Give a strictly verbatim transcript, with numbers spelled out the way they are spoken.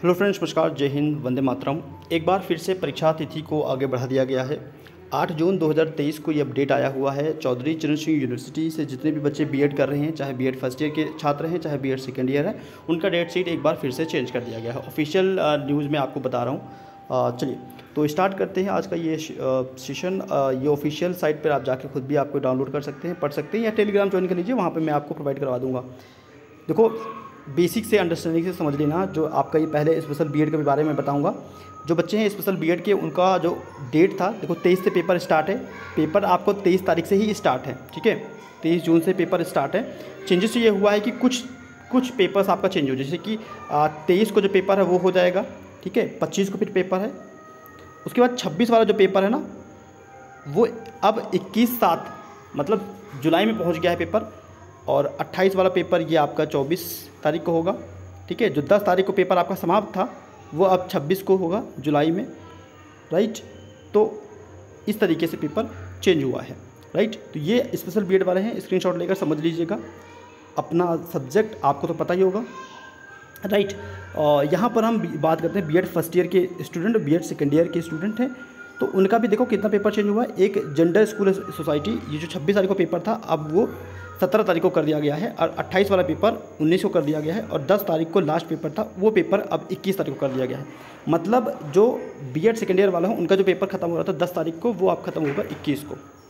Hello friends, नमस्कार, जय हिंद, वंदे मातरम। एक बार फिर से परीक्षा तिथि को आगे बढ़ा दिया गया है। आठ जून दो हज़ार तेईस को ये अपडेट आया हुआ है। चौधरी चरण सिंह यूनिवर्सिटी से जितने भी बच्चे बीएड कर रहे हैं, चाहे बीएड फर्स्ट ईयर के छात्र हैं, चाहे बीएड सेकेंड ईयर है, उनका डेट शीट एक बार फिर से चेंज कर दिया गया है। ऑफिशियल न्यूज़ में आपको बता रहा हूँ। चलिए तो स्टार्ट करते हैं आज का ये सेशन। ये ऑफिशियल साइट पर आप जाके खुद भी आपको डाउनलोड कर सकते हैं, पढ़ सकते हैं, या टेलीग्राम ज्वाइन कर लीजिए, वहाँ पर मैं आपको प्रोवाइड करवा दूँगा। देखो, बेसिक से अंडरस्टैंडिंग से समझ लेना। जो आपका ये पहले स्पेशल बीएड के बारे में बताऊंगा। जो बच्चे हैं स्पेशल बीएड के, उनका जो डेट था, देखो तेईस से पेपर स्टार्ट है। पेपर आपको तेईस तारीख से ही स्टार्ट है, ठीक है। तेईस जून से पेपर स्टार्ट है। चेंजेस ये हुआ है कि कुछ कुछ पेपर्स आपका चेंज हो, जैसे कि तेईस को जो पेपर है वो हो जाएगा, ठीक है। पच्चीस को फिर पेपर है। उसके बाद छब्बीस वाला जो पेपर है ना, वो अब इक्कीस सात मतलब जुलाई में पहुँच गया है पेपर। और अट्ठाईस वाला पेपर ये आपका चौबीस तारीख को होगा, ठीक है। जो दस तारीख को पेपर आपका समाप्त था, वो अब छब्बीस को होगा जुलाई में, राइट। तो इस तरीके से पेपर चेंज हुआ है, राइट। तो ये स्पेशल बीएड वाले हैं, स्क्रीनशॉट लेकर समझ लीजिएगा। अपना सब्जेक्ट आपको तो पता ही होगा, राइट। और यहाँ पर हम बात करते हैं बीएड फर्स्ट ईयर के स्टूडेंट, बीएड सेकेंड ईयर के स्टूडेंट हैं, तो उनका भी देखो कितना पेपर चेंज हुआ है। एक जेंडर स्कूल सोसाइटी, ये जो छब्बीस तारीख को पेपर था, अब वो सत्रह तारीख को कर दिया गया है। और अट्ठाईस वाला पेपर उन्नीस को कर दिया गया है। और दस तारीख को लास्ट पेपर था, वो पेपर अब इक्कीस तारीख को कर दिया गया है। मतलब जो बीएड सेकेंड ईयर वाला हो, उनका जो पेपर खत्म हो रहा था दस तारीख को, वो अब खत्म होगा इक्कीस को।